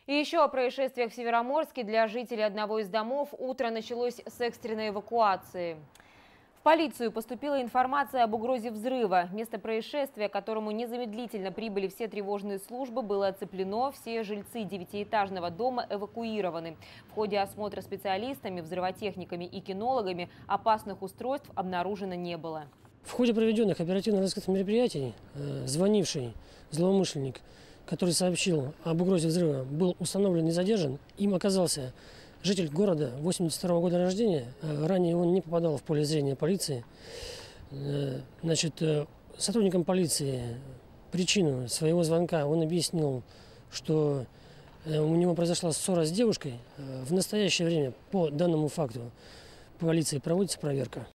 И еще о происшествиях в Североморске. Для жителей одного из домов утро началось с экстренной эвакуации. В полицию поступила информация об угрозе взрыва. Место происшествия, к которому незамедлительно прибыли все тревожные службы, было оцеплено. Все жильцы девятиэтажного дома эвакуированы. В ходе осмотра специалистами, взрывотехниками и кинологами опасных устройств обнаружено не было. В ходе проведенных оперативно-розыскных мероприятий звонивший злоумышленник, который сообщил об угрозе взрыва, был установлен и задержан. Им оказался житель города 82-го года рождения. Ранее он не попадал в поле зрения полиции. Сотрудникам полиции причину своего звонка он объяснил, что у него произошла ссора с девушкой. В настоящее время по данному факту полиции проводится проверка.